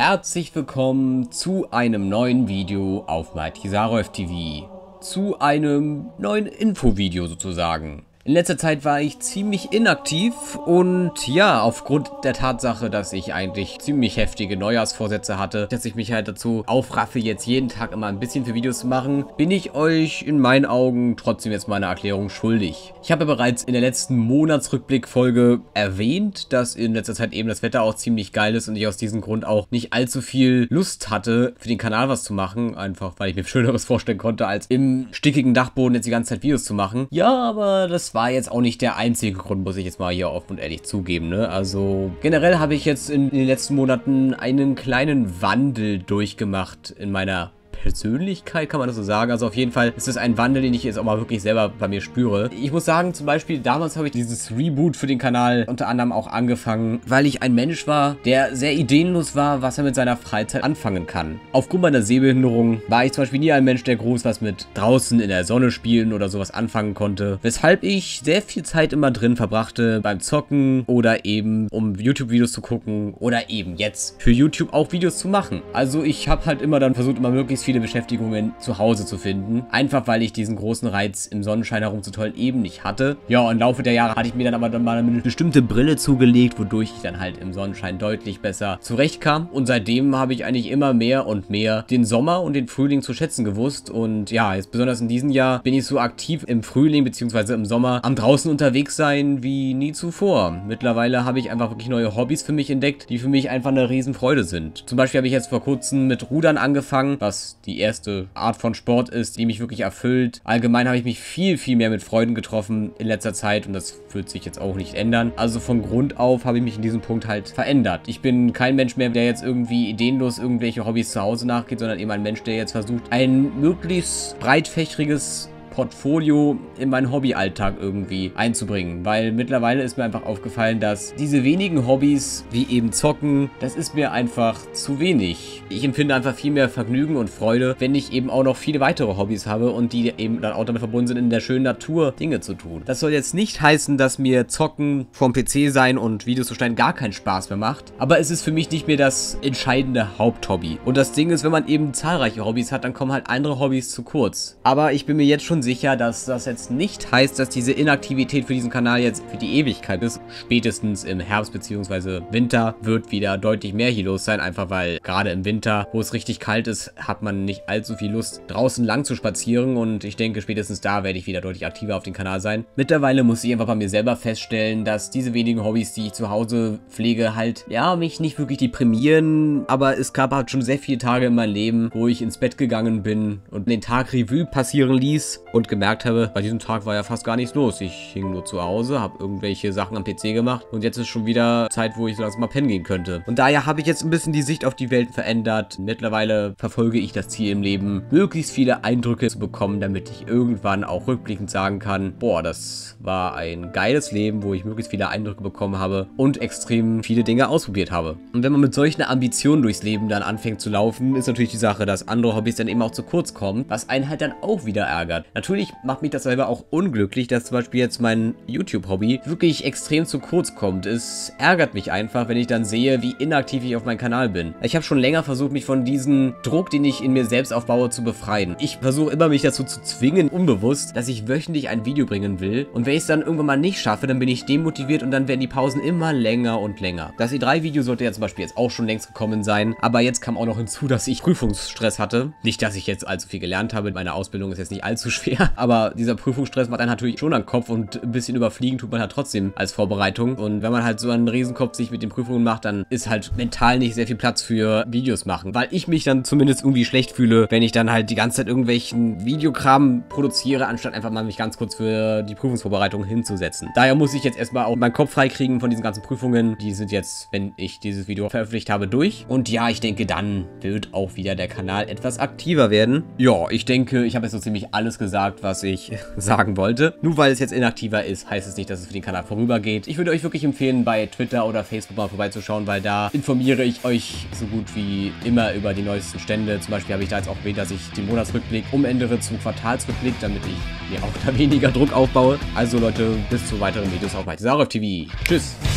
Herzlich willkommen zu einem neuen Video auf Mighty Saroev TV. Zu einem neuen Infovideo sozusagen. In letzter Zeit war ich ziemlich inaktiv und ja, aufgrund der Tatsache, dass ich eigentlich ziemlich heftige Neujahrsvorsätze hatte, dass ich mich halt dazu aufraffe, jetzt jeden Tag immer ein bisschen für Videos zu machen, bin ich euch in meinen Augen trotzdem jetzt mal eine Erklärung schuldig. Ich habe ja bereits in der letzten Monatsrückblick-Folge erwähnt, dass in letzter Zeit eben das Wetter auch ziemlich geil ist und ich aus diesem Grund auch nicht allzu viel Lust hatte, für den Kanal was zu machen, einfach weil ich mir Schöneres vorstellen konnte, als im stickigen Dachboden jetzt die ganze Zeit Videos zu machen. Ja, aber das war jetzt auch nicht der einzige Grund, muss ich jetzt mal hier offen und ehrlich zugeben, ne? Also generell habe ich jetzt in den letzten Monaten einen kleinen Wandel durchgemacht in meiner Persönlichkeit, kann man das so sagen. Also auf jeden Fall ist es ein Wandel, den ich jetzt auch mal wirklich selber bei mir spüre. Ich muss sagen, zum Beispiel damals habe ich dieses Reboot für den Kanal unter anderem auch angefangen, weil ich ein Mensch war, der sehr ideenlos war, was er mit seiner Freizeit anfangen kann. Aufgrund meiner Sehbehinderung war ich zum Beispiel nie ein Mensch, der groß was mit draußen in der Sonne spielen oder sowas anfangen konnte, weshalb ich sehr viel Zeit immer drin verbrachte beim Zocken oder eben um YouTube-Videos zu gucken oder eben jetzt für YouTube auch Videos zu machen. Also ich habe halt immer dann versucht, immer möglichst viele Beschäftigungen zu Hause zu finden. Einfach weil ich diesen großen Reiz im Sonnenschein herumzutollen eben nicht hatte. Ja, und im Laufe der Jahre hatte ich mir dann aber mal eine bestimmte Brille zugelegt, wodurch ich dann halt im Sonnenschein deutlich besser zurechtkam. Und seitdem habe ich eigentlich immer mehr und mehr den Sommer und den Frühling zu schätzen gewusst. Und ja, jetzt besonders in diesem Jahr bin ich so aktiv im Frühling bzw. im Sommer am draußen unterwegs sein wie nie zuvor. Mittlerweile habe ich einfach wirklich neue Hobbys für mich entdeckt, die für mich einfach eine Riesenfreude sind. Zum Beispiel habe ich jetzt vor kurzem mit Rudern angefangen, was die erste Art von Sport ist, die mich wirklich erfüllt. Allgemein habe ich mich viel mehr mit Freunden getroffen in letzter Zeit und das wird sich jetzt auch nicht ändern. Also von Grund auf habe ich mich in diesem Punkt halt verändert. Ich bin kein Mensch mehr, der jetzt irgendwie ideenlos irgendwelche Hobbys zu Hause nachgeht, sondern eben ein Mensch, der jetzt versucht, ein möglichst breitfächriges Portfolio in meinen Hobbyalltag irgendwie einzubringen, weil mittlerweile ist mir einfach aufgefallen, dass diese wenigen Hobbys, wie eben Zocken, das ist mir einfach zu wenig. Ich empfinde einfach viel mehr Vergnügen und Freude, wenn ich eben auch noch viele weitere Hobbys habe und die eben dann auch damit verbunden sind, in der schönen Natur Dinge zu tun. Das soll jetzt nicht heißen, dass mir Zocken vom PC sein und Videos zu schneiden gar keinen Spaß mehr macht, aber es ist für mich nicht mehr das entscheidende Haupthobby. Und das Ding ist, wenn man eben zahlreiche Hobbys hat, dann kommen halt andere Hobbys zu kurz. Aber ich bin mir jetzt schon sicher, dass das jetzt nicht heißt, dass diese Inaktivität für diesen Kanal jetzt für die Ewigkeit ist. Spätestens im Herbst bzw. Winter wird wieder deutlich mehr hier los sein, einfach weil gerade im Winter, wo es richtig kalt ist, hat man nicht allzu viel Lust, draußen lang zu spazieren und ich denke, spätestens da werde ich wieder deutlich aktiver auf dem Kanal sein. Mittlerweile muss ich einfach bei mir selber feststellen, dass diese wenigen Hobbys, die ich zu Hause pflege, halt, ja, mich nicht wirklich deprimieren, aber es gab halt schon sehr viele Tage in meinem Leben, wo ich ins Bett gegangen bin und den Tag Revue passieren ließ und gemerkt habe, bei diesem Tag war ja fast gar nichts los. Ich hing nur zu Hause, habe irgendwelche Sachen am PC gemacht und jetzt ist schon wieder Zeit, wo ich so langsam mal pennen gehen könnte. Und daher habe ich jetzt ein bisschen die Sicht auf die Welt verändert. Mittlerweile verfolge ich das Ziel im Leben, möglichst viele Eindrücke zu bekommen, damit ich irgendwann auch rückblickend sagen kann, boah, das war ein geiles Leben, wo ich möglichst viele Eindrücke bekommen habe und extrem viele Dinge ausprobiert habe. Und wenn man mit solchen Ambitionen durchs Leben dann anfängt zu laufen, ist natürlich die Sache, dass andere Hobbys dann eben auch zu kurz kommen, was einen halt dann auch wieder ärgert. Natürlich macht mich das selber auch unglücklich, dass zum Beispiel jetzt mein YouTube-Hobby wirklich extrem zu kurz kommt. Es ärgert mich einfach, wenn ich dann sehe, wie inaktiv ich auf meinem Kanal bin. Ich habe schon länger versucht, mich von diesem Druck, den ich in mir selbst aufbaue, zu befreien. Ich versuche immer, mich dazu zu zwingen, unbewusst, dass ich wöchentlich ein Video bringen will. Und wenn ich es dann irgendwann mal nicht schaffe, dann bin ich demotiviert und dann werden die Pausen immer länger und länger. Das E3-Video sollte ja zum Beispiel jetzt auch schon längst gekommen sein. Aber jetzt kam auch noch hinzu, dass ich Prüfungsstress hatte. Nicht, dass ich jetzt allzu viel gelernt habe. Meine Ausbildung ist jetzt nicht allzu schwer. Aber dieser Prüfungsstress macht einen natürlich schon an den Kopf und ein bisschen überfliegen tut man halt trotzdem als Vorbereitung. Und wenn man halt so einen Riesenkopf sich mit den Prüfungen macht, dann ist halt mental nicht sehr viel Platz für Videos machen. Weil ich mich dann zumindest irgendwie schlecht fühle, wenn ich dann halt die ganze Zeit irgendwelchen Videokram produziere, anstatt einfach mal mich ganz kurz für die Prüfungsvorbereitung hinzusetzen. Daher muss ich jetzt erstmal auch meinen Kopf freikriegen von diesen ganzen Prüfungen. Die sind jetzt, wenn ich dieses Video veröffentlicht habe, durch. Und ja, ich denke, dann wird auch wieder der Kanal etwas aktiver werden. Ja, ich denke, ich habe jetzt so ziemlich alles gesagt, was ich sagen wollte. Nur weil es jetzt inaktiver ist, heißt es nicht, dass es für den Kanal vorübergeht. Ich würde euch wirklich empfehlen, bei Twitter oder Facebook mal vorbeizuschauen, weil da informiere ich euch so gut wie immer über die neuesten Stände. Zum Beispiel habe ich da jetzt auch erwähnt, dass ich den Monatsrückblick umändere zum Quartalsrückblick, damit ich mir auch da weniger Druck aufbaue. Also Leute, bis zu weiteren Videos auf Mighty Saroev TV. Tschüss!